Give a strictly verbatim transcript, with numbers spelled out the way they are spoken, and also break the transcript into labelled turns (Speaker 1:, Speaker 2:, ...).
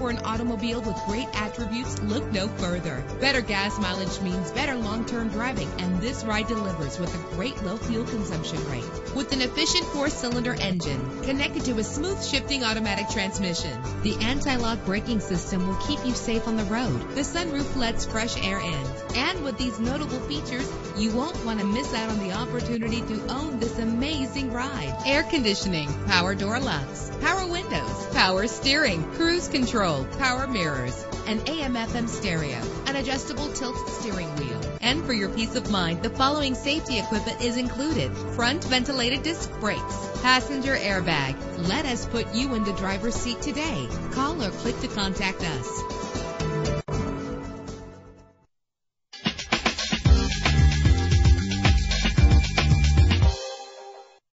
Speaker 1: for an automobile with great attributes, look no further. Better gas mileage means better long-term driving, and this ride delivers with a great low fuel consumption rate. With an efficient four-cylinder engine connected to a smooth shifting automatic transmission, the anti-lock braking system will keep you safe on the road. The sunroof lets fresh air in. And with these notable features, you won't want to miss out on the opportunity to own this amazing ride. Air conditioning, power door locks, power windows, power steering, cruise control, power mirrors, an A M F M stereo, an adjustable tilt steering wheel. And for your peace of mind, the following safety equipment is included: front ventilated disc brakes, passenger airbag. Let us put you in the driver's seat today. Call or click to contact us.